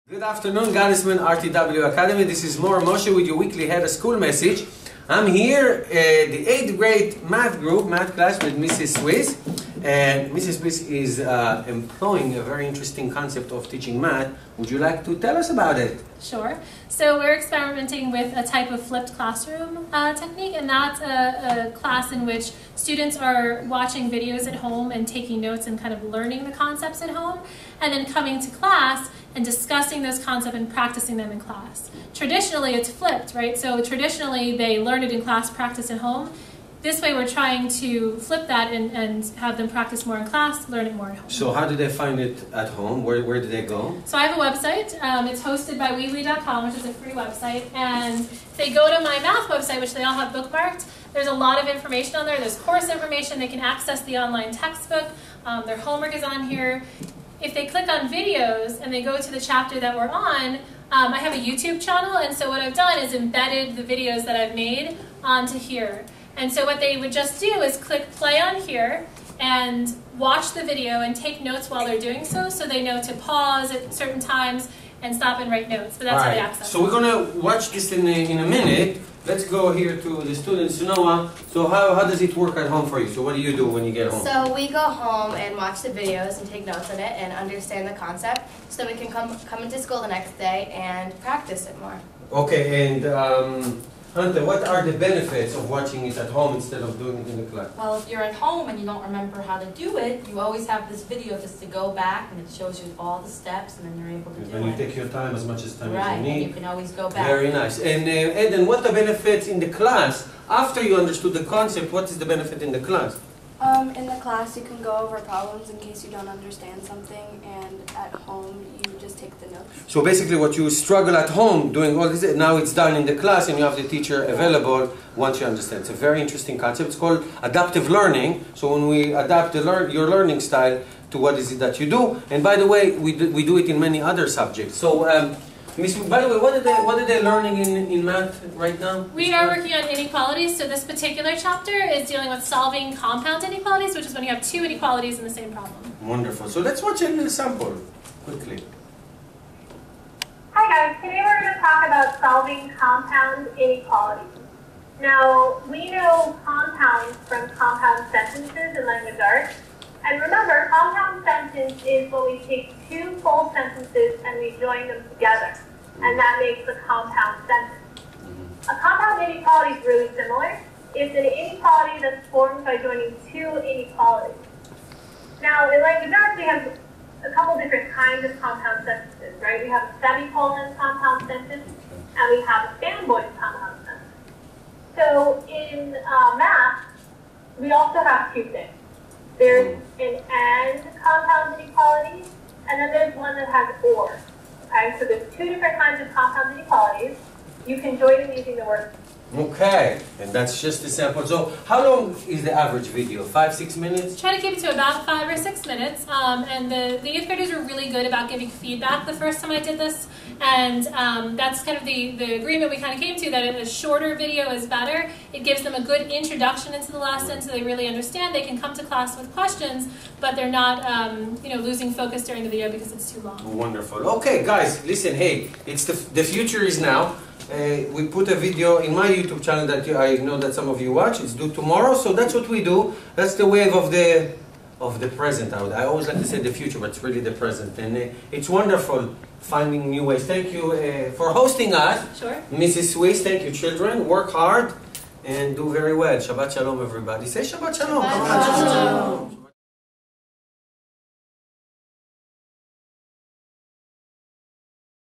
Good afternoon, Goddessman GRTWA Academy. This is Mor Moshe with your weekly Head of School message. I'm here at the 8th grade math group, math class with Mrs. Swiss. And Mrs. Swiss is employing a very interesting concept of teaching math. Would you like to tell us about it? Sure. So we're experimenting with a type of flipped classroom technique, and that's a class in which students are watching videos at home and taking notes and kind of learning the concepts at home, and then coming to class and discussing those concepts and practicing them in class. Traditionally, it's flipped, right? So traditionally, they learn it in class, practice at home. This way, we're trying to flip that and have them practice more in class, learn it more at home. So how do they find it at home? Where do they go? So I have a website. It's hosted by weebly.com, which is a free website. And if they go to my math website, which they all have bookmarked, there's a lot of information on there. There's course information. They can access the online textbook. Their homework is on here. If they click on videos and they go to the chapter that we're on, I have a YouTube channel. And so what I've done is embedded the videos that I've made onto here. And so what they would just do is click play on here and watch the video and take notes while they're doing so they know to pause at certain times and stop and write notes. But that's how they access it. So we're going to watch this in a minute. Let's go here to the students. Noah, so how does it work at home for you? So what do you do when you get home? So we go home and watch the videos and take notes on it and understand the concept so that we can come into school the next day and practice it more. Okay, and Hunter, what are the benefits of watching it at home instead of doing it in the class? Well, if you're at home and you don't remember how to do it, you always have this video just to go back and it shows you all the steps and then you're able to do it. And you take your time, as much time as you need. And you can always go back. Very nice. And Eden, what are the benefits in the class? After you understood the concept, what is the benefit in the class? In the class you can go over problems in case you don't understand something, and at home you just take the notes. So basically what you struggle at home doing all this, now it's done in the class and you have the teacher available once you understand. It's a very interesting concept. It's called adaptive learning. So when we adapt your learning style to what is it that you do, and by the way, we do it in many other subjects. So Miss, by the way, what are they learning in math right now? We are working on inequalities. So this particular chapter is dealing with solving compound inequalities, which is when you have two inequalities in the same problem. Wonderful. So let's watch a little sample quickly. Hi guys, today we're going to talk about solving compound inequalities. Now, we know compounds from compound sentences in language arts. And remember, compound sentence is when we take two full sentences and we join them together. And that makes a compound sentence. A compound inequality is really similar. It's an inequality that's formed by joining two inequalities. Now, in language arts, we have a couple different kinds of compound sentences, right? We have a semicolon compound sentence, and we have a fanboy compound sentence. So in math, we also have two things. There's an and compound inequality, and then there's one that has or. Okay, so there's two different kinds of compound inequalities. You can join them using the word. Okay, and that's just a sample. So how long is the average video? 5-6 minutes? Try to keep it to about 5 or 6 minutes. And the 8th graders were really good about giving feedback the first time I did this. And that's kind of the agreement we kind of came to, that a shorter video is better. It gives them a good introduction into the lesson so they really understand. They can come to class with questions, but they're not losing focus during the video because it's too long. Wonderful. Okay, guys, listen, hey, it's the future is now. We put a video in my YouTube channel that I know that some of you watch. It's due tomorrow, so that's what we do. That's the wave of the present. I always like to say the future, but it's really the present. And it's wonderful finding new ways. Thank you for hosting us. Sure. Mrs. Swiss, thank you, children. Work hard and do very well. Shabbat Shalom, everybody. Say Shabbat Shalom. Shabbat Shalom.